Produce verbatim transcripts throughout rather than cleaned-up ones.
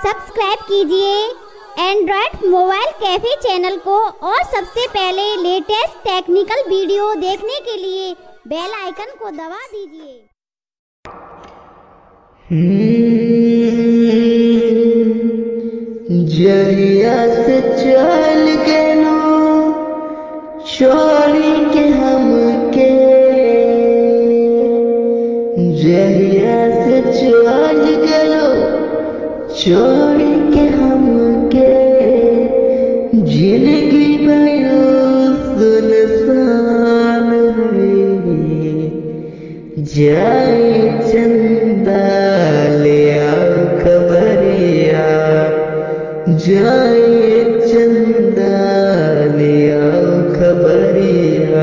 Subscribe कीजिए Android mobile cafe channel को और सबसे पहले लेटेस्ट टेक्निकल वीडियो देखने के लिए बेल आइकन को दबा दीजिए। जरिया से चल के नो छोड़ी के हमके, जरिया से चल के नो छोड़ी के हमके, जिंदगी भयो सुनसान हुई, जाए चंदा ले आओ खबरिया, जाए चंदा ले आओ खबरिया,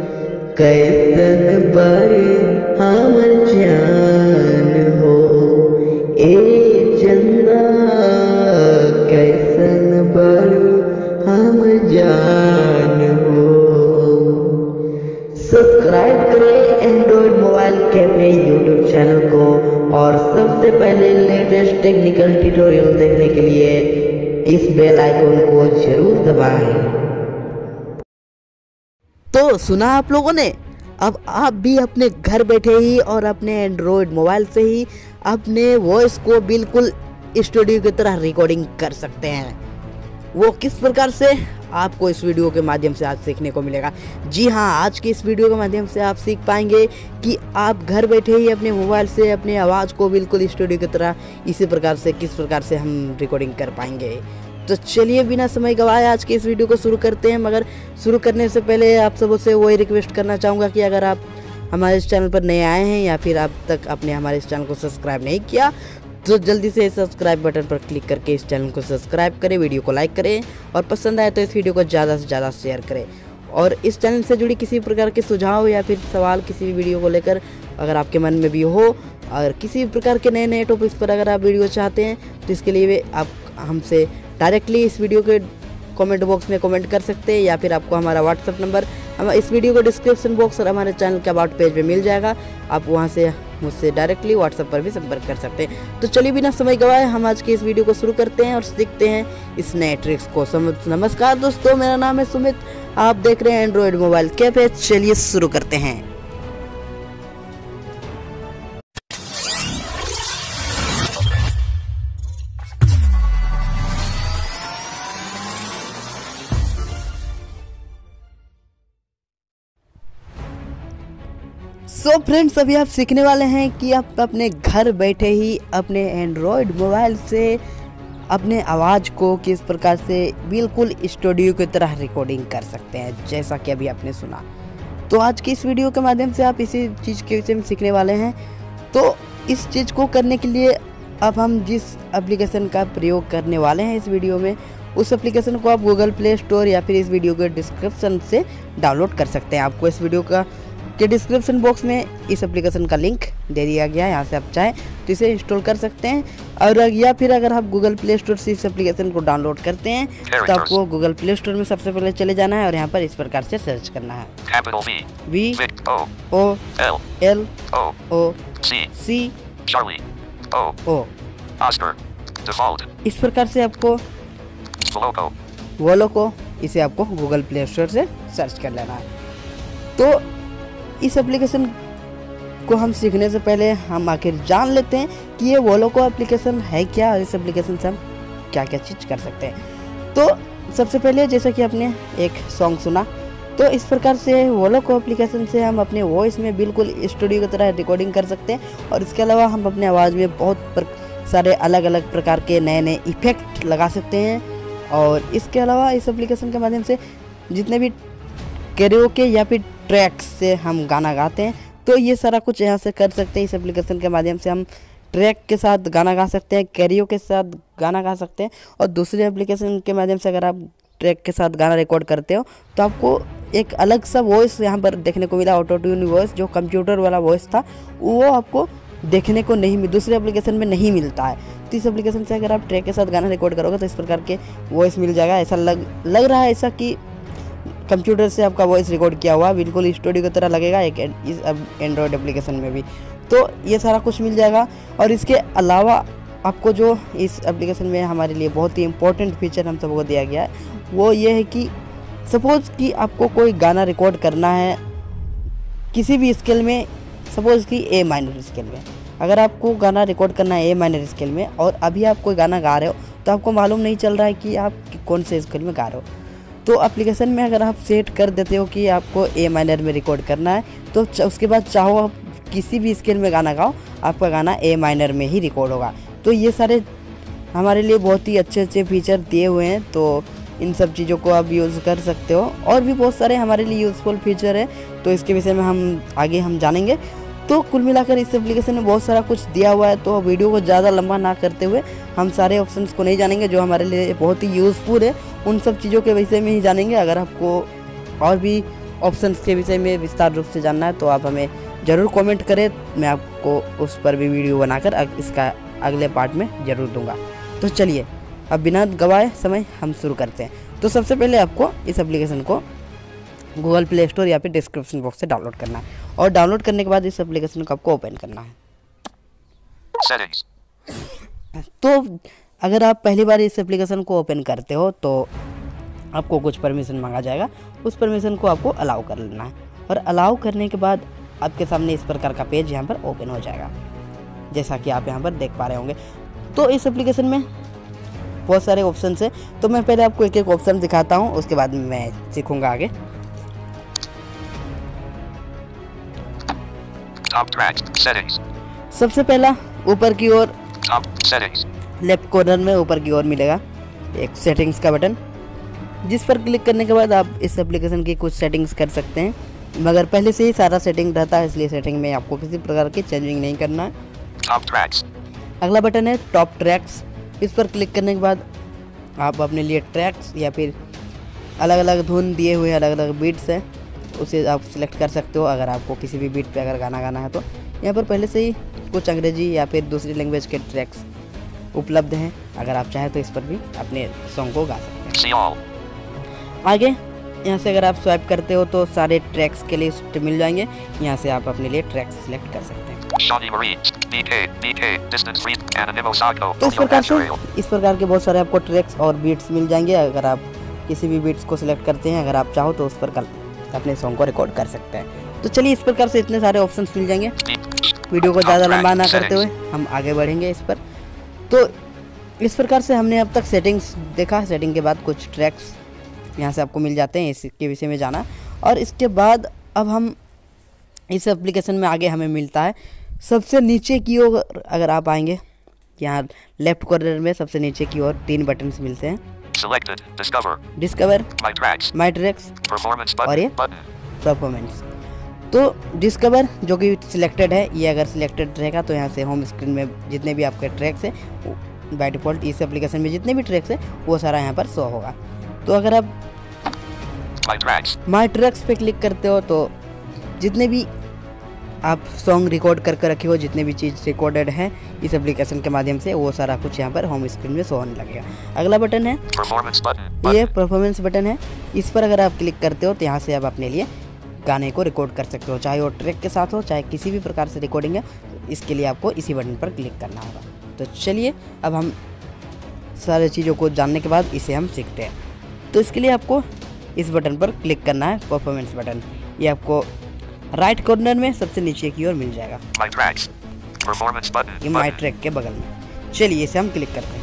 कैसन बारी हमर जान हो ए चंदा, कैसन बारी हम जान हो। सब्सक्राइब करें Android mobile cafe YouTube channel को और सबसे पहले लेटेस्ट टेक्निकल ट्यूटोरियल देखने के लिए इस बेल आइकन को जरूर दबाएं। तो सुना आप लोगों ने, अब आप भी अपने घर बैठे ही और अपने एंड्रॉइड मोबाइल से ही अपने वॉइस को बिल्कुल स्टूडियो की तरह रिकॉर्डिंग कर सकते हैं। वो किस प्रकार से आपको इस वीडियो के माध्यम से आज सीखने को मिलेगा। जी हाँ, आज की इस वीडियो के माध्यम से आप सीख पाएंगे कि आप घर बैठे ही अपने मोबाइल से अपनी आवाज़ को बिल्कुल स्टूडियो की तरह इसी प्रकार से किस प्रकार से हम रिकॉर्डिंग कर पाएंगे। तो चलिए बिना समय गवाए आज के इस वीडियो को शुरू करते हैं। मगर शुरू करने से पहले आप सबों से वही रिक्वेस्ट करना चाहूँगा कि अगर आप हमारे इस चैनल पर नए आए हैं या फिर अब तक आपने हमारे इस चैनल को सब्सक्राइब नहीं किया तो जल्दी से सब्सक्राइब बटन पर क्लिक करके इस चैनल को सब्सक्राइब करें, वीडियो को लाइक करें और पसंद आए तो इस वीडियो को ज़्यादा से ज़्यादा शेयर करें। और इस चैनल से जुड़ी किसी प्रकार के सुझाव या फिर सवाल किसी भी वीडियो को लेकर अगर आपके मन में भी हो और किसी प्रकार के नए नए टॉपिक्स पर अगर आप वीडियो चाहते हैं तो इसके लिए आप हमसे डायरेक्टली इस वीडियो के कमेंट बॉक्स में कमेंट कर सकते हैं या फिर आपको हमारा व्हाट्सअप नंबर हम इस वीडियो को डिस्क्रिप्शन बॉक्स और हमारे चैनल के अबाउट पेज पे मिल जाएगा। आप वहां से मुझसे डायरेक्टली व्हाट्सएप पर भी संपर्क कर सकते हैं। तो चलिए बिना समय गवाए हम आज के इस वीडियो को शुरू करते हैं और सीखते हैं इस नए ट्रिक्स को। नमस्कार दोस्तों, मेरा नाम है सुमित, आप देख रहे हैं एंड्रॉइड मोबाइल कैफे। चलिए शुरू करते हैं। सो so फ्रेंड्स, अभी आप सीखने वाले हैं कि आप अपने घर बैठे ही अपने एंड्रॉयड मोबाइल से अपने आवाज़ को किस प्रकार से बिल्कुल स्टूडियो की तरह रिकॉर्डिंग कर सकते हैं, जैसा कि अभी आपने सुना। तो आज की इस वीडियो के माध्यम से आप इसी चीज़ के विषय में सीखने वाले हैं। तो इस चीज़ को करने के लिए अब हम जिस एप्लीकेशन का प्रयोग करने वाले हैं इस वीडियो में, उस एप्लीकेशन को आप गूगल प्ले स्टोर या फिर इस वीडियो के डिस्क्रिप्शन से डाउनलोड कर सकते हैं। आपको इस वीडियो का के डिस्क्रिप्शन बॉक्स में इस एप्लीकेशन का लिंक दे दिया गया है, यहाँ से आप चाहें तो इसे इंस्टॉल कर सकते हैं। और या फिर अगर आप गूगल प्ले स्टोर से इस एप्लीकेशन को डाउनलोड करते हैं तो आपको गूगल प्ले स्टोर में सबसे पहले चले जाना है और यहाँ पर इस प्रकार से सर्च करना है, वी ओ एल ओ सी ओ। इस प्रकार से आपको वोलोको इसे आपको गूगल प्ले स्टोर से सर्च कर लेना है। तो इस एप्लीकेशन को हम सीखने से पहले हम आखिर जान लेते हैं कि ये वोलोको एप्लीकेशन है क्या और इस एप्लीकेशन से हम क्या क्या चीज़ कर सकते हैं। तो सबसे पहले जैसा कि आपने एक सॉन्ग सुना, तो इस प्रकार से वोलोको एप्लीकेशन से हम अपने वॉइस में बिल्कुल स्टूडियो की तरह रिकॉर्डिंग कर सकते हैं। और इसके अलावा हम अपने आवाज़ में बहुत सारे अलग अलग प्रकार के नए नए इफ़ेक्ट लगा सकते हैं। और इसके अलावा इस एप्लीकेशन के माध्यम से जितने भी कैरियोके या फिर ट्रैक्स से हम गाना गाते हैं तो ये सारा कुछ यहाँ से कर सकते हैं। इस एप्लीकेशन के माध्यम से हम ट्रैक के साथ गाना गा सकते हैं, कैरियो के साथ गाना गा सकते हैं। और दूसरे एप्लीकेशन के माध्यम से अगर आप ट्रैक के साथ गाना रिकॉर्ड करते हो तो आपको एक अलग सा वॉइस यहाँ पर देखने को मिला, ऑटो ट्यून वॉइस, जो कंप्यूटर वाला वॉइस था वो आपको देखने को नहीं दूसरे एप्लीकेशन में नहीं मिलता है। तो इस एप्लीकेशन से अगर आप ट्रैक के साथ गाना रिकॉर्ड करोगे तो इस प्रकार के वॉइस मिल जाएगा। ऐसा लग लग रहा है ऐसा कि कंप्यूटर से आपका वॉइस रिकॉर्ड किया हुआ, बिल्कुल स्टूडियो की तरह लगेगा एक इस एंड्रॉयड एप्लीकेशन में भी। तो ये सारा कुछ मिल जाएगा। और इसके अलावा आपको जो इस एप्लीकेशन में हमारे लिए बहुत ही इम्पोर्टेंट फीचर हम सबको दिया गया है वो ये है कि सपोज़ कि आपको कोई गाना रिकॉर्ड करना है किसी भी स्केल में, सपोज़ कि ए माइनर स्केल में, अगर आपको गाना रिकॉर्ड करना है ए माइनर स्केल में और अभी आप कोई गाना गा रहे हो तो आपको मालूम नहीं चल रहा है कि आप कौन से स्केल में गा रहे हो, तो एप्लीकेशन में अगर आप सेट कर देते हो कि आपको ए माइनर में रिकॉर्ड करना है तो उसके बाद चाहो आप किसी भी स्केल में गाना गाओ, आपका गाना ए माइनर में ही रिकॉर्ड होगा। तो ये सारे हमारे लिए बहुत ही अच्छे अच्छे फीचर दिए हुए हैं, तो इन सब चीज़ों को आप यूज़ कर सकते हो। और भी बहुत सारे हमारे लिए यूज़फुल फीचर है, तो इसके विषय में हम आगे हम जानेंगे। तो कुल मिलाकर इस एप्लीकेशन में बहुत सारा कुछ दिया हुआ है, तो वीडियो को ज़्यादा लंबा ना करते हुए हम सारे ऑप्शंस को नहीं जानेंगे जो हमारे लिए बहुत ही यूज़फुल है, उन सब चीज़ों के विषय में ही जानेंगे। अगर आपको और भी ऑप्शंस के विषय में विस्तार रूप से जानना है तो आप हमें ज़रूर कमेंट करें, मैं आपको उस पर भी वीडियो बनाकर इसका अगले पार्ट में ज़रूर दूंगा। तो चलिए अब बिना गवाए समय हम शुरू करते हैं। तो सबसे पहले आपको इस एप्लीकेशन को गूगल प्ले स्टोर या फिर डिस्क्रिप्शन बॉक्स से डाउनलोड करना है, और डाउनलोड करने के बाद इस एप्लीकेशन को आपको ओपन करना है। Settings. तो अगर आप पहली बार इस एप्लीकेशन को ओपन करते हो तो आपको कुछ परमिशन मांगा जाएगा, उस परमिशन को आपको अलाउ कर लेना है, और अलाउ करने के बाद आपके सामने इस प्रकार का पेज यहाँ पर ओपन हो जाएगा, जैसा कि आप यहाँ पर देख पा रहे होंगे। तो इस एप्लीकेशन में बहुत सारे ऑप्शन है, तो मैं पहले आपको एक एक ऑप्शन दिखाता हूँ, उसके बाद मैं सीखूंगा आगे। Top track. Settings. सबसे पहला ऊपर की ओर Top settings. लेफ्ट कॉर्नर में ऊपर की ओर मिलेगा एक सेटिंग्स का बटन, जिस पर क्लिक करने के बाद आप इस एप्लीकेशन की कुछ सेटिंग्स कर सकते हैं, मगर पहले से ही सारा सेटिंग रहता है, इसलिए सेटिंग में आपको किसी प्रकार की चेंजिंग नहीं करना है। Top tracks. अगला बटन है टॉप ट्रैक्स, इस पर क्लिक करने के बाद आप अपने लिए ट्रैक्स या फिर अलग अलग धुन दिए हुए अलग अलग बीट्स हैं उसे आप सिलेक्ट कर सकते हो। अगर आपको किसी भी बीट पे अगर गाना गाना है तो यहाँ पर पहले से ही कुछ अंग्रेजी या फिर दूसरी लैंग्वेज के ट्रैक्स उपलब्ध हैं, अगर आप चाहें तो इस पर भी अपने सॉन्ग को गा सकते See all. हैं। आगे यहाँ से अगर आप स्वाइप करते हो तो सारे ट्रैक्स के लिस्ट मिल जाएंगे, यहाँ से आप अपने लिए ट्रैक्स सिलेक्ट कर सकते हैं। Shawnee Marie. B K. B K. Distance Free. Anonymous Sago. तो इस प्रकार से इस प्रकार के बहुत सारे आपको ट्रैक्स और बीट्स मिल जाएंगे। अगर आप किसी भी बीट्स को सिलेक्ट करते हैं, अगर आप चाहो तो उस पर कल अपने सॉन्ग को रिकॉर्ड कर सकते हैं। तो चलिए इस प्रकार से इतने सारे ऑप्शंस मिल जाएंगे। वीडियो को ज़्यादा लंबा ना करते हुए हम आगे बढ़ेंगे इस पर। तो इस प्रकार से हमने अब तक सेटिंग्स देखा, सेटिंग के बाद कुछ ट्रैक्स यहाँ से आपको मिल जाते हैं, इसके विषय में जाना। और इसके बाद अब हम इस एप्लीकेशन में आगे हमें मिलता है सबसे नीचे की ओर, अगर आप आएंगे यहाँ लेफ्ट कॉर्नर में सबसे नीचे की ओर तीन बटन्स मिलते हैं, Selected. Discover. Discover, My tracks. My tracks Performance और button. ये Button. परफॉर्मेंस। तो डिस्कवर जो कि सिलेक्टेड है, ये अगर सिलेक्टेड रहेगा तो यहाँ से होम स्क्रीन में जितने भी आपके ट्रैक्स हैं बाय डिफ़ॉल्ट इस एप्लीकेशन में जितने भी ट्रैक्स हैं वो सारा यहाँ पर शो होगा। तो अगर आप My tracks. माई ट्रैक्स पे क्लिक करते हो तो जितने भी आप सॉन्ग रिकॉर्ड करके रखे हो, जितने भी चीज़ रिकॉर्डेड है इस एप्लीकेशन के माध्यम से, वो सारा कुछ यहाँ पर होम स्क्रीन में शो होने लगेगा। अगला बटन है Performance button. ये Button. परफॉर्मेंस बटन है, इस पर अगर आप क्लिक करते हो तो यहाँ से आप अपने लिए गाने को रिकॉर्ड कर सकते हो, चाहे वो ट्रैक के साथ हो चाहे किसी भी प्रकार से रिकॉर्डिंग है, इसके लिए आपको इसी बटन पर क्लिक करना होगा। तो चलिए अब हम सारे चीज़ों को जानने के बाद इसे हम सीखते हैं। तो इसके लिए आपको इस बटन पर क्लिक करना है, परफॉर्मेंस बटन, ये आपको राइट कॉर्नर में सबसे नीचे की ओर मिल जाएगा, My tracks. Performance button. ये माई Button. ट्रैक के बगल में। चलिए इसे हम क्लिक करते हैं।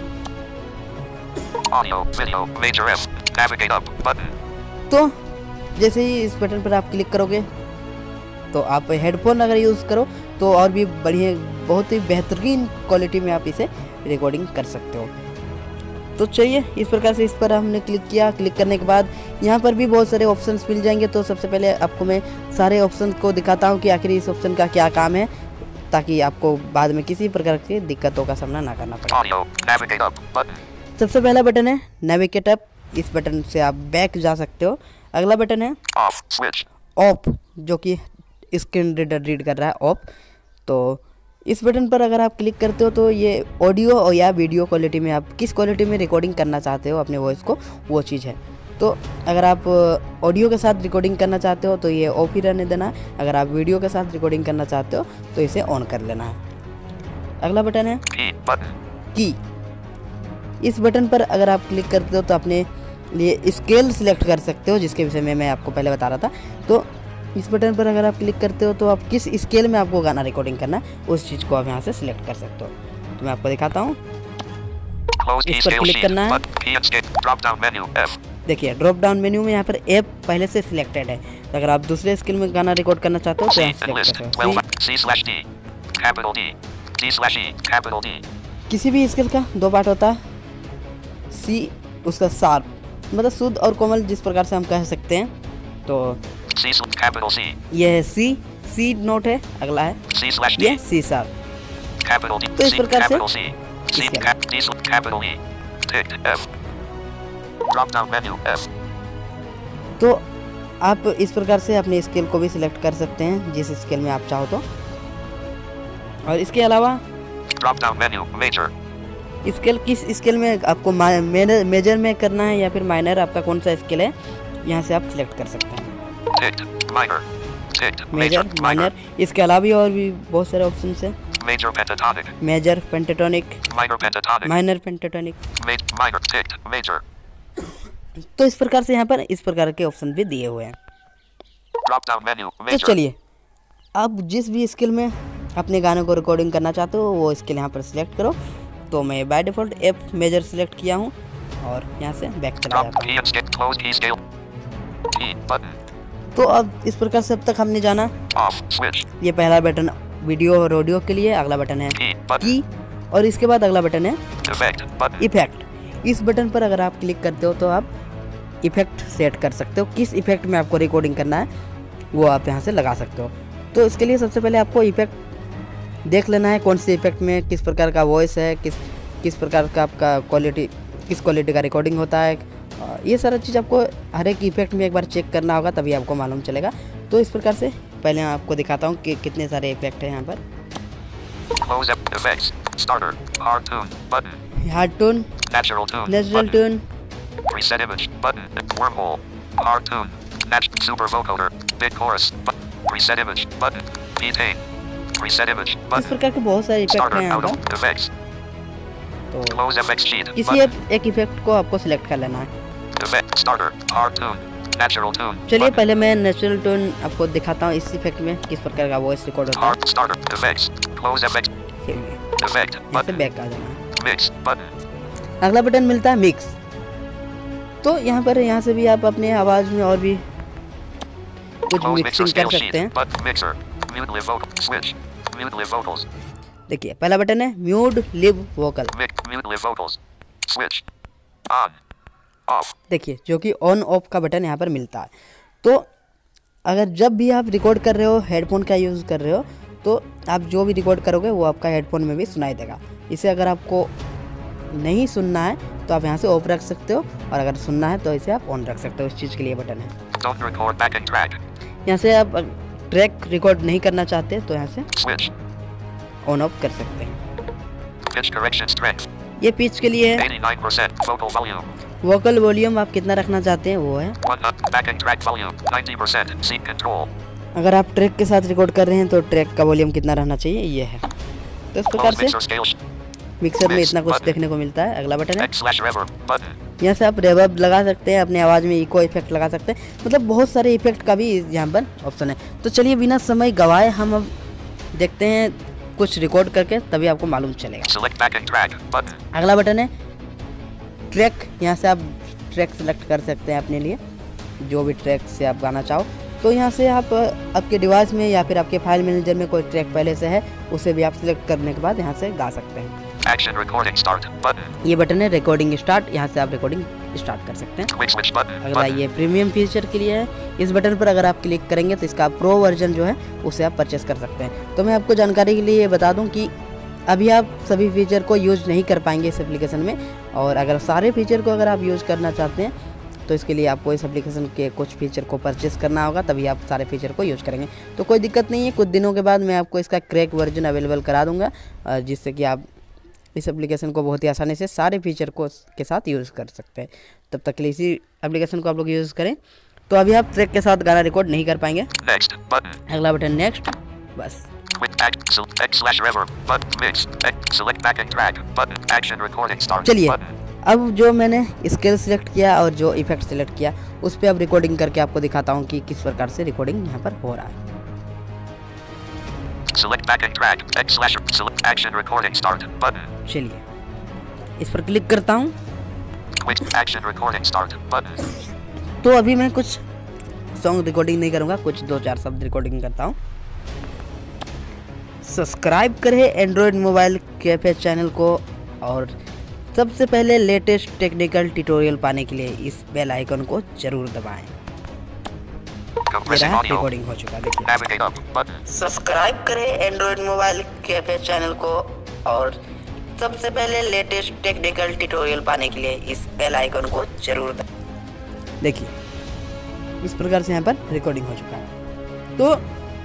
Audio. Video. Major F. Navigate up. Button. तो जैसे ही इस बटन पर आप क्लिक करोगे तो आप हेडफोन अगर यूज़ करो तो और भी बढ़िया, बहुत ही बेहतरीन क्वालिटी में आप इसे रिकॉर्डिंग कर सकते हो। तो चलिए इस प्रकार से इस पर हमने क्लिक किया। क्लिक करने के बाद यहाँ पर भी बहुत सारे ऑप्शंस मिल जाएंगे। तो सबसे पहले आपको मैं सारे ऑप्शंस को दिखाता हूँ कि आखिर इस ऑप्शन का क्या काम है, ताकि आपको बाद में किसी प्रकार की दिक्कतों का सामना ना करना पड़े। Audio. Navigate up. Button. सबसे पहला बटन है नेविगेट अप, इस बटन से आप बैक जा सकते हो। अगला बटन है Off. Switch. ऑफ, जो कि स्क्रीन रीडर रीड कर रहा है ऑफ। तो इस बटन पर अगर आप क्लिक करते हो तो ये ऑडियो और या वीडियो क्वालिटी में आप किस क्वालिटी में रिकॉर्डिंग करना चाहते हो अपने वॉइस को, वो चीज़ है। तो अगर आप ऑडियो के साथ रिकॉर्डिंग करना चाहते हो तो ये ऑफ ही रहने देना है, अगर आप वीडियो के साथ रिकॉर्डिंग करना चाहते हो तो इसे ऑन कर लेना है। अगला बटन है Key button. की। इस बटन पर अगर आप क्लिक करते हो तो अपने लिए स्केल सिलेक्ट कर सकते हो, जिसके विषय में मैं आपको पहले बता रहा था। तो इस बटन पर अगर आप क्लिक करते हो तो आप किस स्केल में आपको गाना रिकॉर्डिंग करना है उस चीज़ को आप यहाँ से सिलेक्ट कर सकते हो। तो मैं आपको दिखाता हूँ। Close key इस पर scale क्लिक sheet. करना है। Button. Key and scale. Drop down menu F. देखिए ड्रॉप डाउन मेन्यू में यहाँ पर ऐप पहले से सिलेक्टेड है। तो अगर आप दूसरे स्केल में गाना रिकॉर्ड करना चाहते हो तो C यहाँ and सिलेक्ट list. कर सकते twelve. हो। C slash D. Capital D. D slash E. Capital D. किसी भी स्केल का दो पार्ट होता है, सी उसका शार्प मतलब शुद्ध और कोमल जिस प्रकार से हम कह सकते हैं। तो C slash capital C. ये है सी, सी नोट है, अगला है C slash D. ये सी शार्प। Capital D. तो इस C. प्रकार से Capital C. C. इसके Cap. D slash capital E. Ticked F. Drop down menu F. तो आप इस प्रकार से अपने स्केल को भी सिलेक्ट कर सकते हैं जिस स्केल में आप चाहो तो। और इसके अलावा Drop down menu Major. Scale किस स्केल में आपको मेजर में करना है या फिर माइनर, आपका कौन सा स्केल है यहाँ से आप सिलेक्ट कर सकते हैं। Ticked. Minor. Ticked. Major. Major, Minor. Minor, इसके अलावा भी और भी बहुत सारे ऑप्शन है। Major pentatonic. Major, pentatonic, Minor pentatonic. Minor pentatonic. Ma- minor. Ticked. Major. तो इस प्रकार से यहाँ पर इस प्रकार के ऑप्शन भी दिए हुए हैं। Drop down menu तो Major. चलिए आप जिस भी स्केल में अपने गाने को रिकॉर्डिंग करना चाहते हो वो स्केल यहाँ पर सिलेक्ट करो। तो मैं by default F major select किया हूँ और यहाँ से बैक चला Drop जाता key and scale. Close key scale. Key button. हूँ। तो अब इस प्रकार से अब तक हमने जाना, Off. Switch. ये पहला बटन वीडियो और ऑडियो के लिए, अगला बटन है Key button. की और इसके बाद अगला बटन है Effect button. इफेक्ट। इस बटन पर अगर आप क्लिक करते हो तो आप इफेक्ट सेट कर सकते हो। किस इफेक्ट में आपको रिकॉर्डिंग करना है वो आप यहाँ से लगा सकते हो। तो इसके लिए सबसे पहले आपको इफेक्ट देख लेना है कौन से इफेक्ट में किस प्रकार का वॉइस है, किस किस प्रकार का आपका क्वालिटी किस क्वालिटी का रिकॉर्डिंग होता है। ये सारा चीज़ आपको हर एक इफेक्ट में एक बार चेक करना होगा तभी आपको मालूम चलेगा। तो इस प्रकार से पहले मैं आपको दिखाता हूँ कि कितने सारे इफेक्ट हैं यहाँ पर। Close up. Effects. Starter. Hard tune button. Hard tune, Natural tune. Natural button. Tune, Preset image button. Wormhole. Hard tune. Nat super vocoder. Big chorus. Button. Preset image button. P-Tane. Preset image इस button. प्रकार के बहुत सारे effect Starter हैं यहाँ auto पर। effects. तो Close F X sheet किसी button. एक, एक इफेक्ट को आपको सिलेक्ट कर लेना है। Effect. Starter. Hard tune. Natural tune. चलिए button. पहले मैं नेचुरल टोन आपको दिखाता हूँ इस इफेक्ट में किस प्रकार का वॉइस रिकॉर्ड होता Hard starter. Effects. Close F X. है। चलिए Effect. यहाँ से Button. बैक आ जाना है। Mix button. अगला बटन मिलता है मिक्स। तो यहाँ पर यहाँ से भी आप अपने आवाज़ में और भी कुछ Close mixer मिक्सिंग कर scale सकते sheet. हैं। Button. Mixer. Mute live vocal. Switch. Mute live vocals. देखिए पहला बटन है mute live vocal. Mute. Mute live vocals. Switch. On. Off. देखिए जो कि ऑन ऑफ का बटन यहाँ पर मिलता है। तो अगर जब भी आप रिकॉर्ड कर रहे हो हेडफोन का यूज़ कर रहे हो तो आप जो भी रिकॉर्ड करोगे वो आपका हेडफोन में भी सुनाई देगा। इसे अगर आपको नहीं सुनना है तो आप यहाँ से ऑफ रख सकते हो और अगर सुनना है तो इसे आप ऑन रख सकते हो। इस चीज़ के लिए बटन है। Don't record backing track. यहाँ से आप ट्रैक रिकॉर्ड नहीं करना चाहते तो यहाँ से Switch. ऑन ऑफ कर सकते हैं। Pitch correction strength. ये पिच के लिए है। eighty-nine percent. Vocal volume. Vocal volume आप कितना रखना चाहते हैं वो है। One up. Backing track volume. ninety percent. Seat control. अगर आप ट्रैक के साथ रिकॉर्ड कर रहे हैं तो ट्रैक का वॉल्यूम कितना रहना चाहिए ये है। तो इस प्रकार Close से mixer scale. sh- मिक्सर में Mix इतना कुछ button. देखने को मिलता है। अगला बटन है X slash reverb. Button. यहाँ से आप रेवर्ब लगा सकते हैं, अपने आवाज़ में इको इफेक्ट लगा सकते हैं, मतलब बहुत सारे इफेक्ट का भी यहाँ पर ऑप्शन है। तो चलिए बिना समय गवाए हम अब देखते हैं कुछ रिकॉर्ड करके तभी आपको मालूम चलेगा। Select backing track. Button. अगला बटन है ट्रैक। यहाँ से आप ट्रैक सेलेक्ट कर सकते हैं अपने लिए जो भी ट्रैक से आप गाना चाहो। तो यहाँ से आप आपके डिवाइस में या फिर आपके फाइल मैनेजर में कोई ट्रैक पहले से है उसे भी आप सिलेक्ट करने के बाद यहाँ से गा सकते हैं। Action recording start. Button. ये बटन है रिकॉर्डिंग स्टार्ट। यहाँ से आप रिकॉर्डिंग स्टार्ट कर सकते हैं। Quick switch button. अगला Button. ये प्रीमियम फीचर के लिए है। इस बटन पर अगर आप क्लिक करेंगे तो इसका प्रो वर्जन जो है उसे आप परचेस कर सकते हैं। तो मैं आपको जानकारी के लिए ये बता दूं कि अभी आप सभी फीचर को यूज़ नहीं कर पाएंगे इस एप्लीकेशन में, और अगर सारे फीचर को अगर आप यूज़ करना चाहते हैं तो इसके लिए आपको इस एप्लीकेशन के कुछ फीचर को परचेस करना होगा तभी आप सारे फीचर को यूज़ करेंगे। तो कोई दिक्कत नहीं है, कुछ दिनों के बाद मैं आपको इसका क्रैक वर्जन अवेलेबल करा दूँगा जिससे कि आप इस एप्लीकेशन को बहुत ही आसानी से सारे फीचर को के साथ यूज़ कर सकते हैं। तब तक के लिए इसी एप्लीकेशन को आप लोग यूज़ करें। तो अभी आप ट्रैक के साथ गाना रिकॉर्ड नहीं कर पाएंगे। Next button. अगला बटन नेक्स्ट, बस Quick act. Select X slash reverb. Button. Mix. X. Select back and drag. Button. Action recording start. चलिए Button. अब जो मैंने स्केल सिलेक्ट किया और जो इफेक्ट सिलेक्ट किया उस पर अब रिकॉर्डिंग करके आपको दिखाता हूँ कि किस प्रकार से रिकॉर्डिंग यहाँ पर हो रहा है। Select back and drag. X slash. Select action recording start. Button. चलिए इस पर क्लिक करता हूँ Quick action recording start. Button. तो अभी मैं कुछ सॉन्ग रिकॉर्डिंग नहीं करूँगा, कुछ दो चार शब्द रिकॉर्डिंग करता हूँ। सब्सक्राइब करें एंड्रॉयड मोबाइल कैफे चैनल को और सबसे पहले लेटेस्ट टेक्निकल ट्यूटोरियल पाने के लिए इस बेल आइकन को जरूर दबाएं। Compressing मेरा audio. रिकॉर्डिंग हो चुका है, देखिए। Navigate up. Button. सब्सक्राइब करें एंड्रॉयड मोबाइल कैफे चैनल को और सबसे पहले लेटेस्ट टेक्निकल ट्यूटोरियल पाने के लिए इस बेल आइकन को जरूर दबाएं। देखिए इस प्रकार से यहाँ पर रिकॉर्डिंग हो चुका है। तो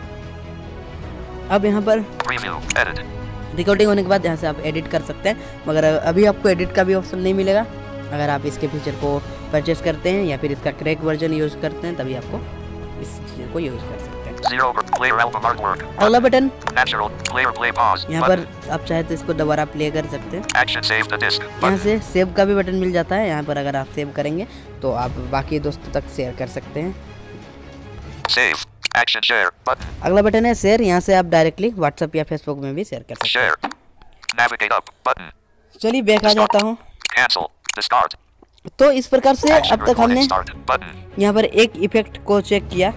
अब यहाँ पर Preview. Edit. रिकॉर्डिंग होने के बाद यहाँ से आप एडिट कर सकते हैं, मगर अभी आपको एडिट का भी ऑप्शन नहीं मिलेगा। अगर आप इसके फीचर को परचेस करते हैं या फिर इसका क्रैक वर्जन यूज़ करते हैं तभी आपको इस चीज़ को यूज़ कर सकते हैं। Zero. Player album artwork. अगला button Natural. Player play pause. यहाँ पर Button. आप चाहे तो इसको दोबारा प्ले कर सकते हैं। Action save the disc. यहाँ Button. से सेव का भी बटन मिल जाता है। यहाँ पर अगर आप सेव करेंगे तो आप बाकी दोस्तों तक शेयर कर सकते हैं। Save. Action share. Button. अगला बटन है शेयर, यहाँ से आप डायरेक्टली व्हाट्सएप या फेसबुक में भी शेयर कर सकते हैं। Share. Navigate up. Button. चलिए बैक आ जाता हूँ। Cancel. Discard. तो इस प्रकार से Action अब तक recording हमने start. Button. यहाँ पर एक इफेक्ट को चेक किया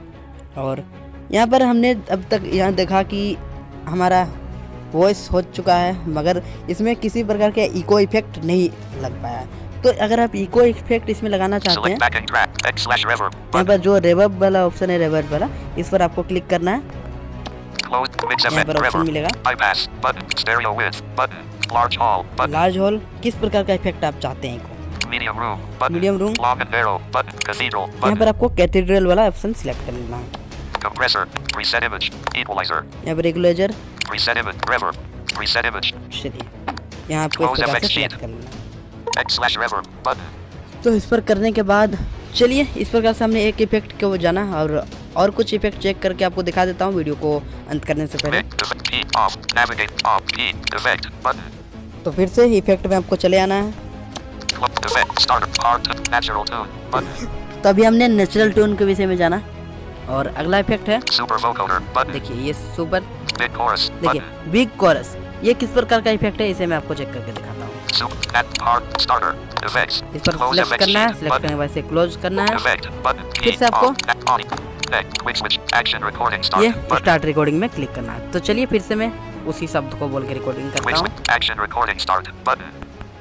और यहाँ पर हमने अब तक यहाँ देखा कि हमारा वॉइस हो चुका है, मगर इसमें किसी प्रकार के इको इफेक्ट नहीं लग पाया। तो अगर आप इको इफेक्ट इसमें लगाना चाहते Select हैं, back and drag. X slash reverb. यहाँ पर जो रेवर्ब वाला ऑप्शन है, रेवर्ब वाला, इस पर आपको क्लिक करना है। Closed. Mix यहाँ effect. पर ऑप्शन Reverb. मिलेगा Bypass. Button. Stereo width. Button. Large hall. Button. Large hall, किस प्रकार का इफेक्ट आप चाहते हैं echo. Medium room. Button. Medium room, Long and narrow. Button. Cathedral. यहाँ Button. पर आपको कैथेड्रल वाला ऑप्शन सिलेक्ट कर लेना है। Compressor. Preset image. Equalizer. यहाँ पर equaliser, Preset image. Reverb. Preset image. चलिए यहाँ आपको इस Close प्रकार F से X सिलेक्ट sheet. कर लेना है। X slash reverb. Button. तो इस पर करने के बाद चलिए इस प्रकार से हमने एक इफेक्ट को जाना और और कुछ इफेक्ट चेक करके आपको दिखा देता हूँ वीडियो को अंत करने से पहले। Mic. Effect. P. Off. Navigate. Off. P. Effect. Button. तो फिर से इफेक्ट में आपको चले आना है। Club. Effect. Starter. Hard. to- Natural tune. Button. तो अभी हमने नेचुरल ट्यून के विषय में जाना और अगला इफेक्ट है, Super vocoder. Button. देखिए ये सुपर, Big chorus. देखिए Button. बिग कोरस, ये किस प्रकार का इफेक्ट है इसे मैं आपको चेक करके दिखाता हूँ। Super. Net. Hard. Starter. Effects. इस पर Close सिलेक्ट F X करना है, sheet. सिलेक्ट करने के Button. बाद इसे क्लोज करना है। Effect. Button. फिर P. से आपको Off. Net. On. Neck. Quick switch. Action recording start. ये Button. स्टार्ट रिकॉर्डिंग में क्लिक करना है। तो चलिए फिर से मैं उसी शब्द को बोल के रिकॉर्डिंग Quick करता हूँ। switch. Action recording start. Button.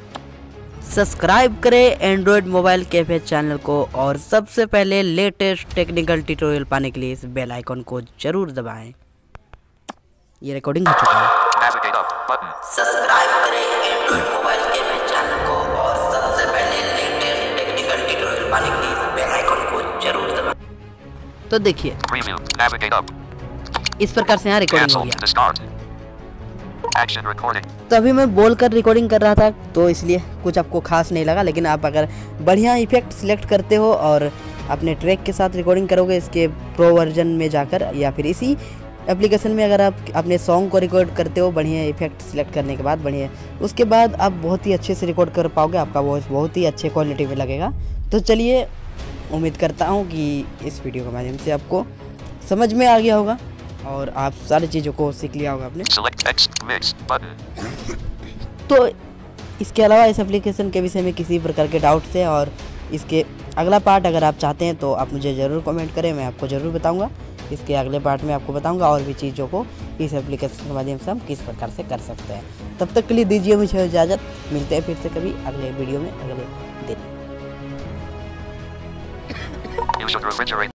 Subscribe करें एंड्रॉयड मोबाइल कैफे चैनल को और सबसे पहले लेटेस्ट टेक्निकल ट्यूटोरियल पाने के लिए इस बेल आइकन को जरूर दबाएं। ये रिकॉर्डिंग हो चुका है। Navigate up. Button. सब्सक्राइब करें एंड्रॉयड मोबाइल कैफे चैनल को और सबसे पहले लेटेस्ट टेक्निकल ट्यूटोरियल पाने के लिए इस बेल आइकन को जरूर दबाएं। तो देखिए Preview. Navigate up. इस प्रकार से यहाँ रिकॉर्डिंग हो Cancel. गया। Discard. Action recording. तो अभी मैं बोल कर रिकॉर्डिंग कर रहा था तो इसलिए कुछ आपको खास नहीं लगा, लेकिन आप अगर बढ़िया इफेक्ट सिलेक्ट करते हो और अपने ट्रैक के साथ रिकॉर्डिंग करोगे इसके प्रो वर्जन में जाकर या फिर इसी एप्लीकेशन में अगर आप अपने सॉन्ग को रिकॉर्ड करते हो बढ़िया इफेक्ट सिलेक्ट करने के बाद बढ़िया, उसके बाद आप बहुत ही अच्छे से रिकॉर्ड कर पाओगे, आपका वॉइस बहुत ही अच्छे क्वालिटी में लगेगा। तो चलिए उम्मीद करता हूँ कि इस वीडियो के माध्यम से आपको समझ में आ गया होगा और आप सारी चीज़ों को सीख लिया होगा आपने। Select X. Mix. Button. तो इसके अलावा इस एप्लीकेशन के विषय में किसी प्रकार के डाउट्स है और इसके अगला पार्ट अगर आप चाहते हैं तो आप मुझे ज़रूर कमेंट करें, मैं आपको ज़रूर बताऊंगा। इसके अगले पार्ट में आपको बताऊंगा और भी चीज़ों को इस एप्लीकेशन के माध्यम से हम किस प्रकार से कर सकते हैं। तब तक के लिए दीजिए मुझे इजाज़त, मिलते हैं फिर से कभी अगले वीडियो में अगले दिन। You should refrigerate.